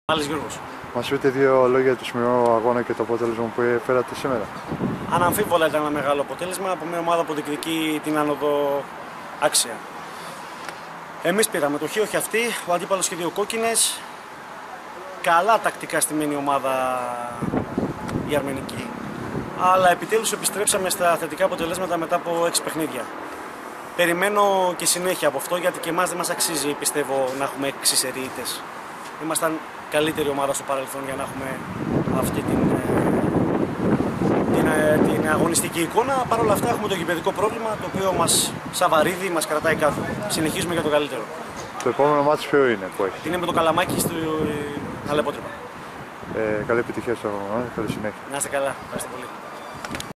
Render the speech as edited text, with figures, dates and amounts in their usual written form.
Άλλος Γιώργος. Μας πείτε δύο λόγια για το σημερινό αγώνα και το αποτέλεσμα που φέρατε σήμερα. Αναμφίβολα ήταν ένα μεγάλο αποτέλεσμα από μια ομάδα που διεκδικεί την άνοδο άξια. Εμείς πήραμε το χ, όχι αυτοί, ο αντίπαλος και δύο κόκκινες. Καλά τακτικά στημένη ομάδα η αρμενική. Αλλά επιτέλους επιστρέψαμε στα θετικά αποτελέσματα μετά από 6 παιχνίδια. Περιμένω και συνέχεια από αυτό, γιατί και εμάς δεν μας αξίζει, πιστεύω, να έχουμε 6 σερίτες. Ήμασταν καλύτερη ομάδα στο παρελθόν για να έχουμε αυτή την αγωνιστική εικόνα. Παρ' όλα αυτά έχουμε το γηπεδικό πρόβλημα, το οποίο μας σαβαρίδει, μας κρατάει κάτω. Συνεχίζουμε για το καλύτερο. Το επόμενο μάτι ποιο είναι που έχει? Είναι με το Καλαμάκι στο Αλεπότρυπα. Καλή επιτυχία στο αγώνα, καλή συνέχεια. Να είστε καλά. Ευχαριστώ πολύ.